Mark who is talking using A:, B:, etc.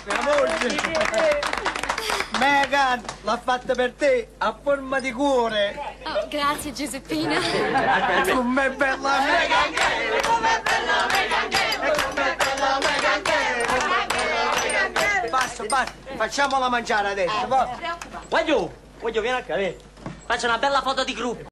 A: mia moglie. Megan, l'ha fatta per te, a forma di cuore.
B: Oh, grazie Giuseppina.
A: Com'è bella Megan Kelly, com'è bella Megan Kelly, com'è bella Megan Kelly, com'è bella Megan Kelly. Basta, basta, facciamola mangiare adesso, va.
C: Voglio, vieni a vedere. Faccio una bella foto di gruppo.